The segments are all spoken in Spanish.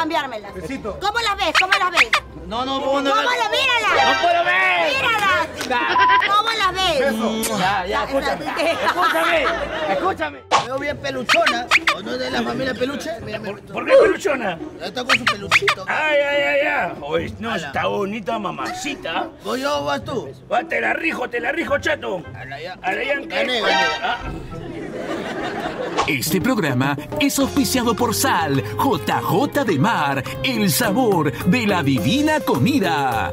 cambiármelas. Besito. ¿Cómo las ves? ¿Cómo las ves? No, ¿Cómo las? ¡Míralas! ¡No puedo ver! ¡Míralas! ¿Cómo las ves? Ya, escúchame. Escúchame. Me veo bien peluchona. ¿O no es de la familia peluche? Mira, ¿Por qué peluchona? está con su peluchito. Ay. Oye, no, está bonita mamacita. ¿Voy yo o vas tú? Va, te la rijo, chato. A la ya. Gané. Gané. Este programa es auspiciado por Sal, JJ de Mar, el sabor de la divina comida.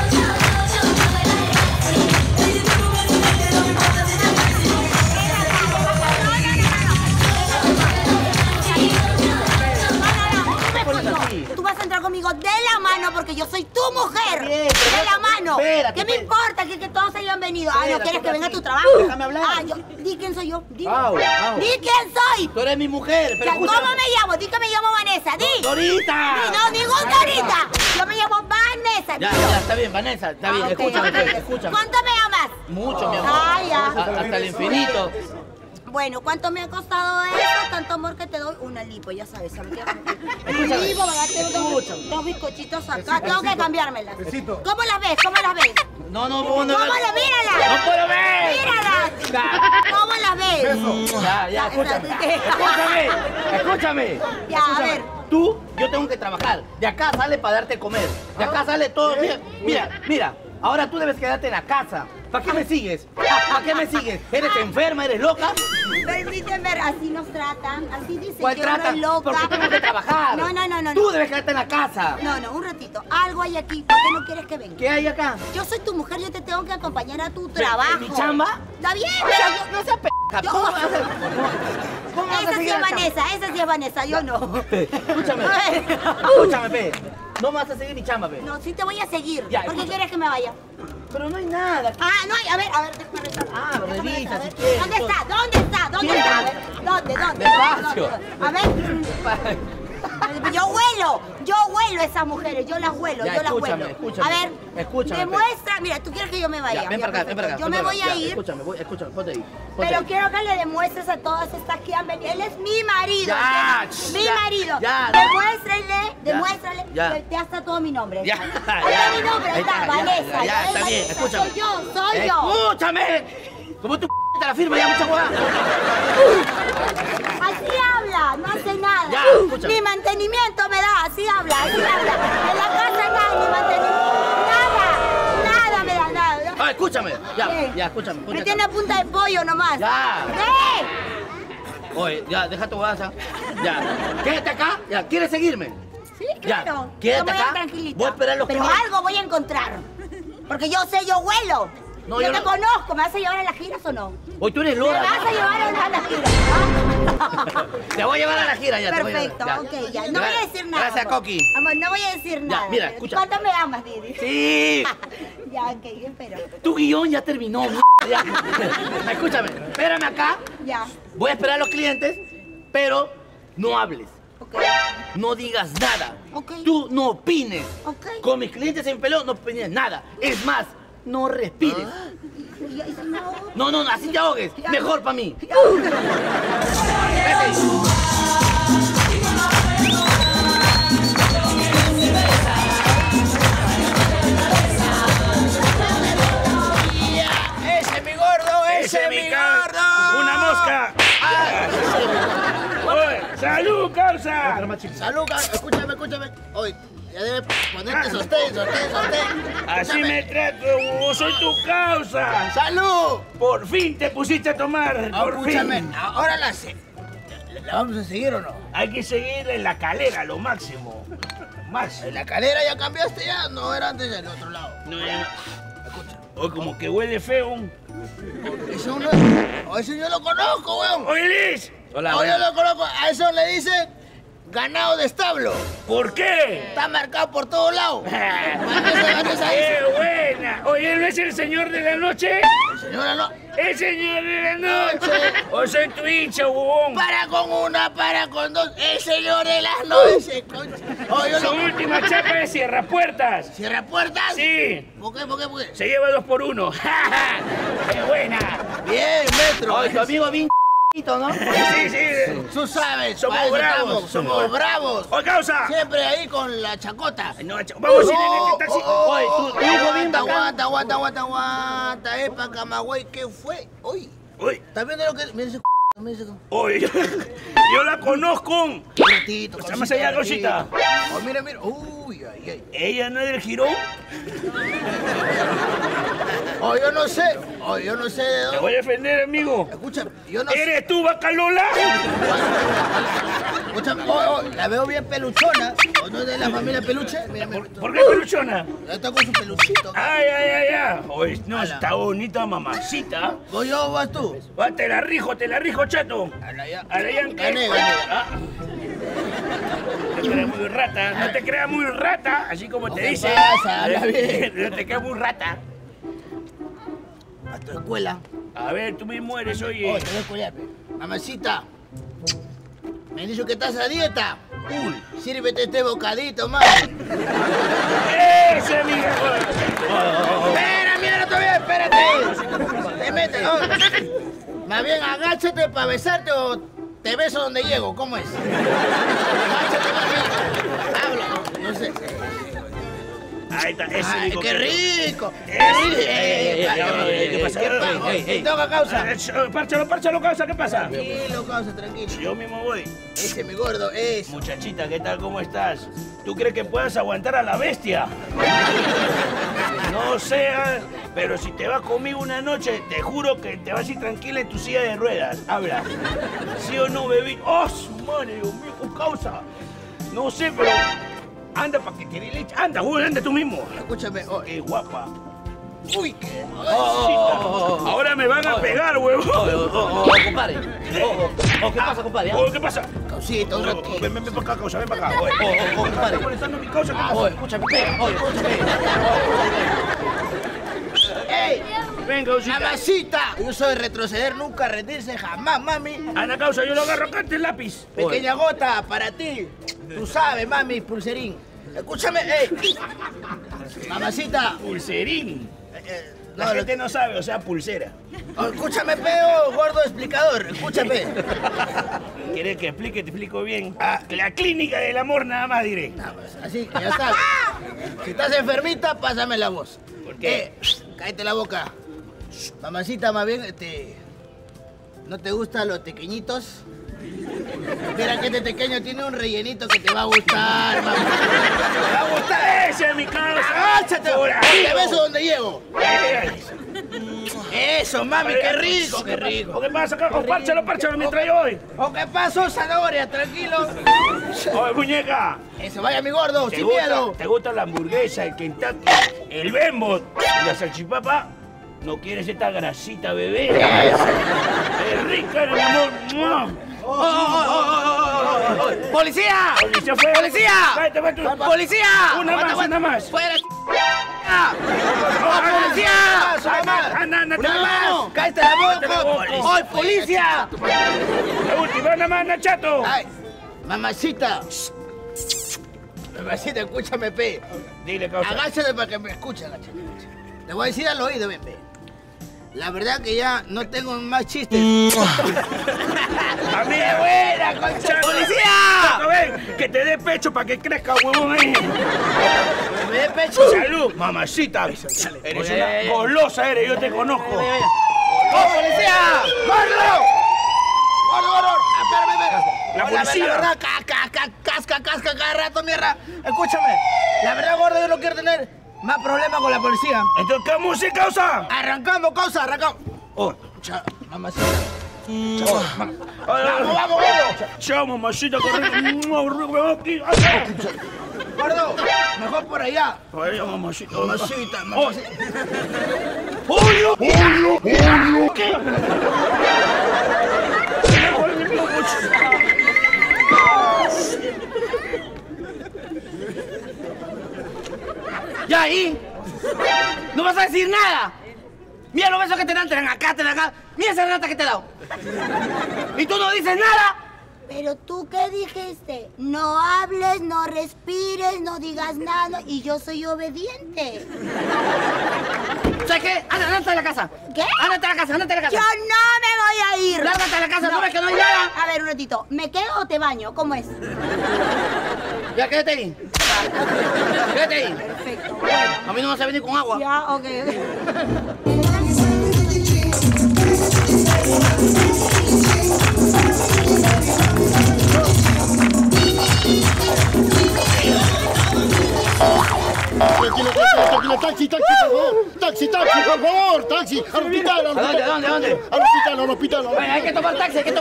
Tú vas a entrar conmigo de la mano porque yo soy tu mujer. Bien, De la mano. espérate, ¿Qué me importa que todos hayan venido? Ah, ¿no Espérate, quieres que venga a tu espérate. trabajo? Déjame hablar. Di quién soy yo. Di. Au. Di quién soy. Tú eres mi mujer, pero ¿Cómo escúchame. me llamo? Di que me llamo Vanessa. Di. ¡Dorita! No, ningún Dorita. Yo me llamo Vanessa. Ya, está bien, Vanessa, está bien. Ok, Escúchame, ok. escúchame. ¿Cuánto me amas? Mucho, mi amor. Ah, ya. Hasta el infinito. Bueno, ¿cuánto me ha costado eso? Tanto amor que te doy. Una lipo, ya sabes. Escúchame. Lipo, vaya, tengo dos bizcochitos acá. Tengo que cambiármelas. Besito. ¿Cómo las ves? ¿Cómo las ves? No. ¿Cómo las? ¡Míralas! ¡No puedo ver! ¡Míralas! ¿Cómo las ves? Ya, escúchame. Ya, a ver. Tú, yo tengo que trabajar. De acá sale para darte comer. De acá sale todo. Mira. Ahora tú debes quedarte en la casa. ¿Para qué me sigues? ¿Eres enferma? ¿Eres loca? Permíteme, así nos tratan. Así dicen ¿Cuál que uno trata? es loca. Porque tengo que trabajar. No. Tú debes quedarte en la casa. No, un ratito. Algo hay aquí. ¿Por qué no quieres que venga? ¿Qué hay acá? Yo soy tu mujer, yo te tengo que acompañar a tu trabajo. ¿Mi chamba? Está bien, pero yo... No seas p***. ¿Cómo vas a hacer? ¿Cómo vas a Esa sí seguir es la chamba? Vanessa, esa sí es Vanessa, yo no. Escúchame, pe. No me vas a seguir mi chamba, pe. No, sí te voy a seguir. Ya, ¿Por qué escucha. quieres que me vaya? Pero no hay nada. Ah, no hay. A ver, déjame revisar. Ah, Déjame revisa, revisar, si a ver. quieres. ¿Dónde está? A ver, ¿dónde? Despacio. A ver. Yo huelo a esas mujeres, yo las huelo, Ya, yo las escúchame, huelo. escúchame. A ver, Escúchame, demuestra, mira, tú quieres que yo me vaya. Ya, ven para acá, ven para acá. Yo me voy a ir, Escúchame, ponte ahí. pero quiero que le demuestres a todas estas que han venido. Él es mi marido. Ya, ¿entiendes? Mi ya, marido. ya. Demuéstrale, ya. que te hasta todo mi nombre. Ya, Ahí está mi nombre, ahí está, Vanessa. ya, está bien, escúchame. Soy yo. Escúchame. Como tú te la firma ya mucha hueá. Así habla, no hace nada. Ya, escúchame. Ni mantenimiento me da, así habla. En la casa nada, ni mantenimiento. Nada me da, nada. Ah, escúchame. ¿Qué? Ya, escúchame. ponte Me acá. tiene a punta de pollo nomás. Ya. ¿Qué? Oye, ya, deja tu guasa. Ya. Quédate acá. Ya, ¿quieres seguirme? Sí, Ya, claro. quédate Yo me voy acá. tranquilita. Voy a esperar los Pero clientes. algo voy a encontrar. Porque yo sé, yo huelo. No, yo yo te no- conozco. ¿Me vas a llevar a las giras o no? Hoy tú eres ¿Me Lora. vas a llevar a las giras? ¿Ah? Te voy a llevar a la gira ya. te voy a Perfecto, llevar. ok, ya. No voy a decir nada. Gracias, amor. Coqui. Amor, no voy a decir nada. mira, escucha. ¿Cuánto me amas, Didi? Sí. Ya, ok, espero. Tu guión ya terminó. Ya. Escúchame, espérame acá. Ya, Voy a esperar a los clientes, pero no hables. ok. No digas nada. Ok. Tú no opines. Ok. Con mis clientes en pelón no opines nada. Es más, no respires. Y si no... No, así te ahogues. Mejor para mí. Vete. ¡Ese es mi gordo! ¡Ese es mi gordo! ¡Una mosca! Oye, ¡salud, causa! Salud, escúchame. Oye, ya debes ponerte sostén. Así me trato, soy tu causa. ¡Salud! Por fin te pusiste a tomar, por Escúchame, fin. ahora ¿la vamos a seguir o no? Hay que seguir en la calera, lo máximo. Más. ¿En la calera ya cambiaste ya? No, era antes del otro lado. No, ya. Hoy como que huele feo. Ese yo lo conozco, weón. Oye, Liz. Hola, Yo buenas. lo conozco. A eso le dicen ganado de establo. ¿Por qué? Está marcado por todos lados. Vanessa ¡Qué dice, buena! Oye, ¿él no es el señor de la noche? señora, no. ¡El señor de la noche! ¡O soy tu hincha, huevón! Para con una, para con dos. El señor de las noches. Oye, yo Su lo... última chapa de cierra puertas. ¿Cierra puertas? Sí. ¿Por qué? Se lleva 2 por 1. ¡Qué buena! Bien, metro. Oye, tu amigo bien ¿no? Sí, sí. Tú sabes, Somos para eso bravos, estamos, somos bravos. ¡Oye, causa! Siempre ahí con la chacota. No, vamos a ir en el taxi. Oye, tu hijo bien Aguanta, epa, Camagüey, ¿qué fue? Oye, Uy, ¿estás viendo lo que me dice? Me dice oye, yo la conozco. un ratito, Está más allá, cosita. Oh, mira, uy, ay. ¿Ella no es del Girón? Oh, yo no sé de Te dónde. voy a defender, amigo. Escúchame, yo no sé. ¿Eres tú, Bacalola? Escúchame, la veo bien peluchona. ¿O no es de la familia peluche? Mira, ¿Por qué peluchona? está con su peluchito. Ay. Oye, no, está bonita mamacita. ¿Voy yo o vas tú? Va, te la rijo, chato. A la ya. A la Yankee. Gané. Ah. No te creas muy rata, no te creas muy rata, así como te ¿Qué dice. pasa? Habla bien. No te creas muy rata. A tu escuela. A ver, tú mismo eres, oye. Te voy a escuelar. Mamacita, me han dicho que estás a dieta. Sírvete este bocadito, mami. ¡Ese, amigo! Espera, mira, todavía, espérate. Te metes, Más bien, agáchate para besarte o te beso donde llego. ¿Cómo es? Agáchate, mami. Habla. No sé. Ahí está, ese Ay, digo qué que- rico. ¿Qué pasa? ¿Qué toca, causa? Párchalo, causa, ¿qué pasa? Tranquilo, causa, tranquilo. Yo mismo voy. Ese, mi gordo, es. Muchachita, ¿qué tal? ¿Cómo estás? ¿Tú crees que puedas aguantar a la bestia? No sé, pero si te vas conmigo una noche, te juro que te vas a ir tranquila en tu silla de ruedas. Habla. ¿Sí o no, bebé? ¡Oh, su madre, Dios mío! Causa. No sé, pero... Anda para que te dé leche. Anda, güey, anda tú mismo. Escúchame, ¡Qué guapa! uy, qué. Ahora me van a pegar, huevón. Compadre. ¿Qué pasa, compadre? ¿Qué pasa? Causita, un ratito. Ven para acá, causa, ven para acá. Compadre. ¿Estás molestando a mi causa? ¿Qué pasa? Escúchame, escúchame. ¡Ey! Ven, causita. ¡Mamacita! Yo soy retroceder, nunca rendirse, jamás, mami. Ana, causa, yo lo agarro acá ante el lápiz. Pequeña gota para ti. Tú sabes, mami, pulserín. Escúchame, ey. Mamacita. Pulserín. No, La gente no sabe, o sea, pulsera. Escúchame, peo, gordo explicador. Escúchame. ¿Quieres que explique? Te explico bien. La clínica del amor nada más diré. Así que ya sabes. Si estás enfermita, pásame la voz. ¿Por qué? Cállate la boca. Mamacita, más bien, ¿no te gustan los pequeñitos? Mira que este pequeño tiene un rellenito que te va a gustar, mamá. Te va a gustar. ¡Ese es mi causa! ¡Agáchate! Por ahí. ¡Te beso donde llego! Eso, mami, qué rico, qué rico. ¿Qué pasa? Párchalo mientras yo voy. ¿O qué pasó, zanahoria? Tranquilo. Oye, muñeca. Eso, vaya mi gordo, sin miedo. ¿Te gusta la hamburguesa, el Kentucky, el Bembo y la salchipapa? ¿No quieres esta grasita, bebé? ¡Es rica, mi amor! ¡Policía! ¡Policía fue! ¡Policía! ¡Cállate, tú! ¡Policía! Una más! ¡Fuera! ¡Policía! ¡Anda, ¡Una mano! ¡Cállate la boca! ¡Ay, policía! La última, una más, chato. ¡Ay! Mamacita. Mamacita, escúchame, pe. Dile, causa. Agáchate para que me escuche, agáchate. Te voy a decir al oído, ven, pe. La verdad que ya no tengo más chistes. ¡A mí es buena, concha! ¡Policía! Chato, ven, que te dé pecho para que crezca, huevón, ahí. Me dé pecho. ¡Salud! Mamacita. Eres una golosa, yo te conozco. ¡Oh, policía! ¡Gordo! ¡Gordo! Espérame. La policía. La verdad, casca cada rato, mierda. Escúchame. La verdad, gordo, yo no quiero tener más problemas con la policía. Entonces, ¿qué música causa? Arrancamos, causa, arrancamos. Escucha, mamacita. Vamos, gordo. Chao, mamacita, Gordo, mejor por allá. Ay, mamacita. Mamacita. ¡Julio! ¿Qué? ¿Ya ahí? ¿No vas a decir nada? Mira los besos que te dan acá. Mira esa rata que te he dado. ¿Y tú no dices nada? Pero tú, ¿qué dijiste? No hables, no respires, no digas nada y yo soy obediente. ¿Sabes qué? Ándate a la casa. ¿Qué? Ándate a la casa, ándate a la casa. Yo no me voy a ir. Lárgate a la casa, ¿no ves que no hay nada? A ver, un ratito. ¿Me quedo o te baño? ¿Cómo es? Ya, quédate ahí. Quédate ahí. Perfecto. Bueno. A mí no me vas a venir con agua. Ya, ok. Tranquilo, taxi, por favor, taxi, al hospital, ¿A dónde? al hospital. Bueno, hay que tomar taxi, Aire.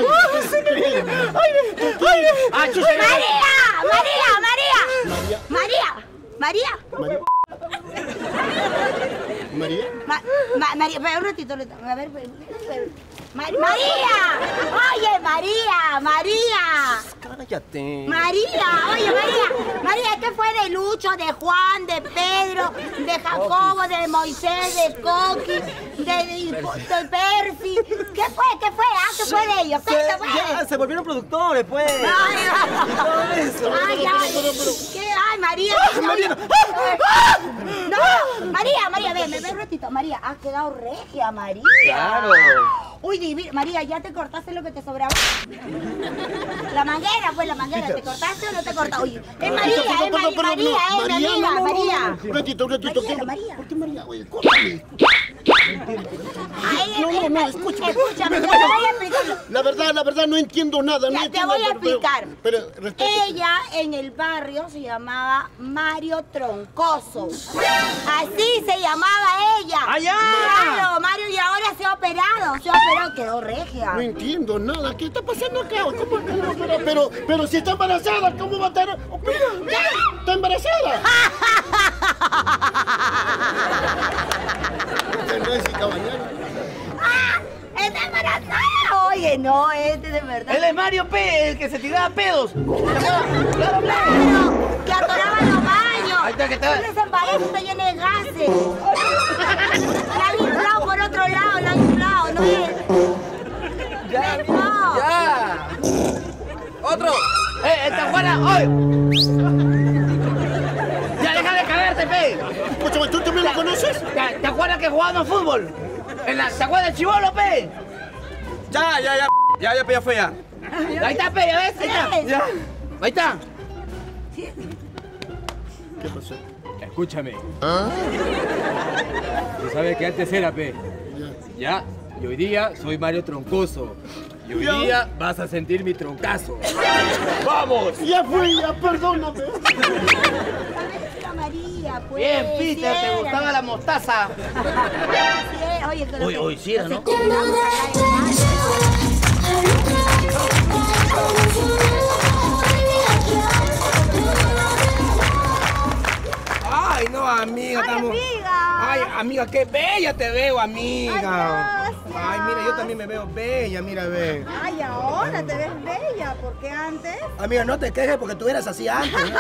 Ah, chucha. María. María. María, pero un ratito. A ver, María. Oye, María. Cállate. María, ¿qué fue de Lucho, de Juan, de Pedro, de Jacobo, de Moisés, de Coqui, de Percy? ¿Qué fue? ¿Qué fue de ellos? Se volvieron productores, pues. Ay, María. No, María, ven un ratito. María, has quedado regia, María. Claro. Uy, divina. María, ¿ya te cortaste lo que te sobraba? La manguera, ¿te cortaste o no te cortaste? Oye, es María, María. Un ratito. María. ¿Por qué María? Oye, córtame. Escúchame, te voy a explicar. La verdad, no entiendo nada. Ya te voy a explicar. Pero respeto. Ella en el barrio se llamaba Mario Troncoso. Así se llamaba ella. ¡Allá! Claro, Mario, y ahora se ha operado, quedó regia. No entiendo nada. ¿Qué está pasando acá? ¿Cómo? Pero si está embarazada, ¿cómo va a estar? Mira, está embarazada. ¡Está embarazada! Oye, no, este de verdad. Él es Mario P, el que se tiraba pedos. ¡Claro! ¡Que atoraba los baños! Ahí está, ¿qué tal? Ese embarazo está lleno de gases. La han inflado por otro lado, ¿no es? Ya. Otro. Tajuana, ¡oy! Ya, deja de cagarte, pe. Escúchame, ¿tú también lo conoces? ¿Te acuerdas que jugábamos fútbol? ¿Te acuerdas del chibolo, pe? Ya, fue ya. Ahí está, pe, ¿ya ves? Ahí está. Ya. Ahí está. ¿Qué pasó? Escúchame. Tú sabes que antes era, pe. Ya. Y hoy día soy Mario Troncoso. Y hoy día vas a sentir mi troncazo. ¡Vamos! Ya fue, perdóname. María, pues. Bien, Peter, ¿te era. gustaba la mostaza? Oye, que Hoy sí era, ¿no? Ay, no, amiga. Ay, amiga, qué bella te veo, amiga. Ay, mira, yo también me veo bella, mira, ve. Ay, ahora te ves bella, porque antes... Amiga, no te quejes porque tú eras así antes, ¿no?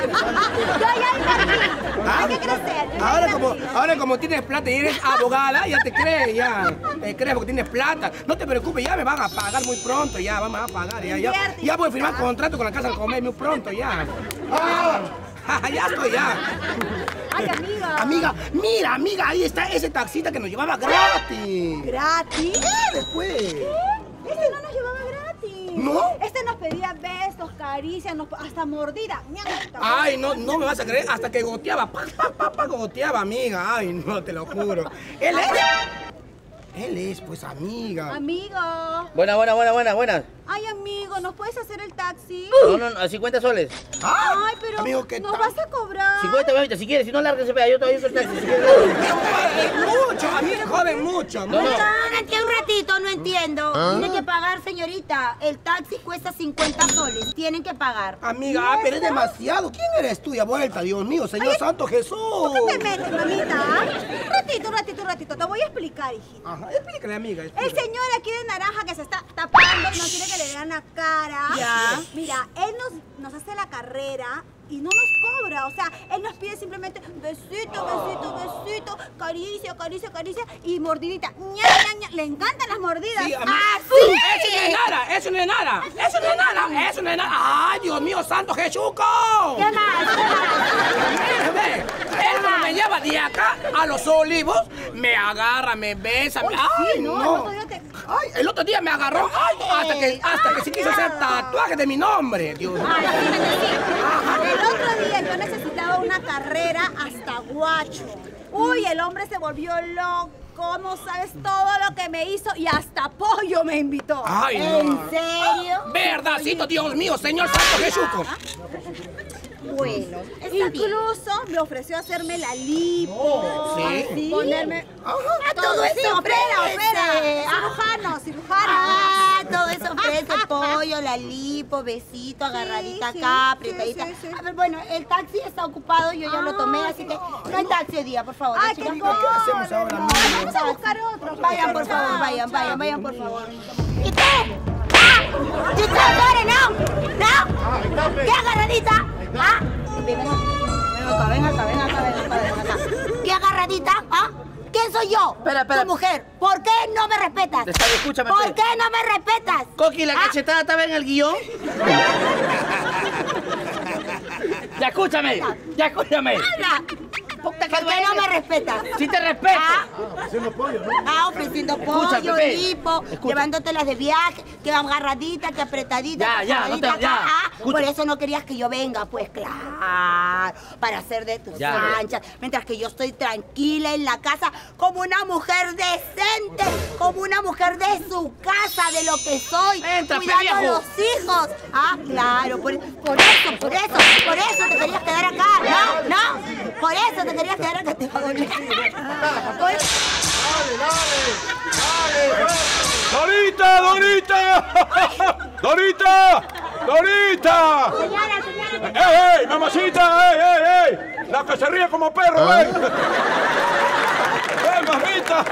Hay que crecer. Ahora como tienes plata y eres abogada, ya te crees, ya. Te crees porque tienes plata. No te preocupes, ya me van a pagar muy pronto, ya. Vamos a pagar, ya voy a firmar contrato con la Casa del Comer muy pronto, ya. Ya estoy, ya. Ay, amiga. Amiga, mira, ahí está ese taxista que nos llevaba gratis. ¿Gratis? Después. Este no nos llevaba gratis. ¿No? Este nos pedía besos, caricias, hasta mordida. Ay, no me vas a creer, hasta que goteaba, goteaba, amiga. Ay, no, te lo juro. Él es, pues, amiga. Amigo. Buenas. Ay, amigo, ¿nos puedes hacer el taxi? No, a 50 soles. Ay, pero amigo, ¿qué nos tal? vas a cobrar. 50, mamita, si quieres, si no, lárguese, yo todavía uso el taxi. Si quieres, Mucho, amigo, joven, mucho. No. Espérate un ratito, no entiendo. Tiene que pagar, señorita. El taxi cuesta 50 soles. Tienen que pagar. Amiga, pero es demasiado. ¿Quién eres tú? Ya vuelta, Dios mío, Señor Santo Jesús. ¿Qué te metes, mamita? Un ratito. Te voy a explicar, hijita. Ajá, explícale, amiga. El explícale. señor aquí de naranja que se está tapando, no quiere que le vean la cara. Ya. Mira, él nos hace la carrera y no nos cobra. O sea, él nos pide simplemente besito, besito, besito, caricia, caricia, caricia y mordidita. Ña, ña, ña. Le encantan las mordidas. Sí, a mí. ¡Ah, sí! Eso no es nada, eso no es nada, eso no es nada, eso no es nada. ¡Ay, Dios mío, santo Jesuco! ¿Qué más? Él no me lleva de acá a Los Olivos, me agarra, me besa. ¡Ay, Sí, no! Ay, el otro día me agarró, ay, hasta que se quiso hacer tatuaje de mi nombre, Dios mío. Ay, sí. El otro día yo necesitaba una carrera hasta Guacho. Uy, el hombre se volvió loco, no sabes todo lo que me hizo y hasta pollo me invitó. Ay, no. ¿En serio? Verdadcito, Dios mío, Señor Santo Jesuco. Bueno, está bien. Incluso me ofreció hacerme la lipo, ¿Sí? ponerme... todo eso sí, opera. ofrece. Cirujano. Ah, todo eso ofrece, pollo, la lipo, besito, agarradita sí, acá, sí, apretadita. sí, sí. A ver, bueno, el taxi está ocupado, yo ya lo tomé, así que no hay taxi hoy día, por favor. Ay, chicas. qué ¿Qué hacemos ahora, no, niño? vamos a buscar otro. Vayan, por favor, vayan, por favor. ¿Y qué? ¡Ah! ¿Y ustedes no? ¿Qué agarradita? ¿Ah? Ven acá. ¿Qué agarradita? ¿Ah? ¿Quién soy yo? Espera. Tu mujer. ¿Por qué no me respetas? Escúchame. ¿Por qué no me respetas? Coqui, ¿la cachetada estaba en el guión? Ya escúchame. Habla. ¿Por qué no me respetas? Sí te respeto. Ofreciendo Escucha, pollo, Pepe. lipo, llevándotelas de viaje, que agarradita, que apretadita, Ya, que no te- agarradita ya. acá. Escucha. Por eso no querías que yo venga, pues claro, para hacer de tus Ya. manchas, mientras que yo estoy tranquila en la casa como una mujer decente, como una mujer de su casa, de lo que soy, Entra, pe, cuidando a viejo. los hijos. Ah, claro, por eso te querías quedar acá, ¿no? Por eso te querías quedar acá, te va a doler. Por eso- ¡Dorita! Señora. ¡Ey, mamacita! ¡Ey! La que se ríe como perro, ven. ¡Ven, mamita!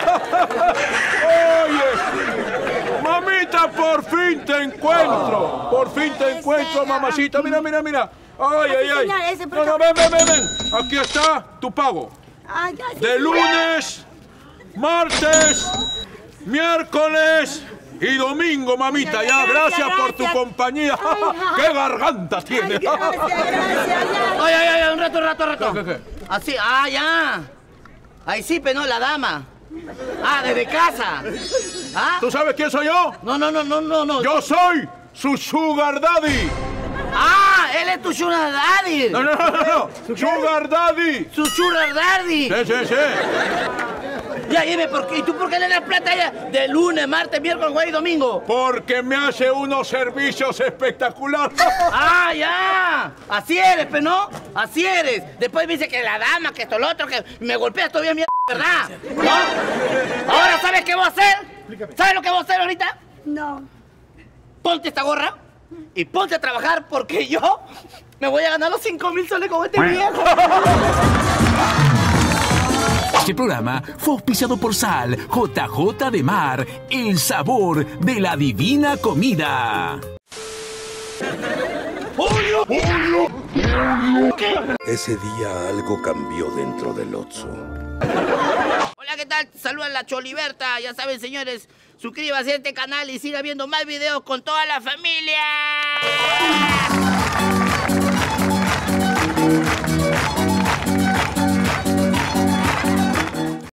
Oye, mamita, por fin te encuentro. Por fin te encuentro, mamacita. Mira. Ay. señor, ese por No, acá. ven. Aquí está tu pago. Ay, ya, sí. De lunes, martes, miércoles y domingo, mamita. Ya, gracias por tu compañía. ¡Qué garganta tiene! Gracias, ya. Oye, un rato. ¿Qué? Así, ya. Ahí sí, pero no, la dama. Desde casa. ¿Ah? ¿Tú sabes quién soy yo? No. Yo soy su sugar daddy. Él es tu sugar daddy. No. Sugar daddy. Su sugar daddy. Sí. Ya, dime, ¿y tú por qué le das plata a ella de lunes, martes, miércoles, jueves y domingo? Porque me hace unos servicios espectaculares. Ya. Así eres, pero no. Así eres. Después me dice que la dama, que esto, lo otro, que me golpeas todavía, mierda, ¿verdad? ¿No? Ahora, ¿sabes qué voy a hacer? ¿Sabes lo que voy a hacer ahorita? No. Ponte esta gorra y ponte a trabajar porque yo me voy a ganar los 5,000 soles con este viejo. Este programa fue auspiciado por Sal, JJ de Mar, el sabor de la divina comida. Ese día algo cambió dentro del Otso. Hola, ¿qué tal? Saluda la Choliberta. Ya saben, señores, suscríbase a este canal y siga viendo más videos con toda la familia.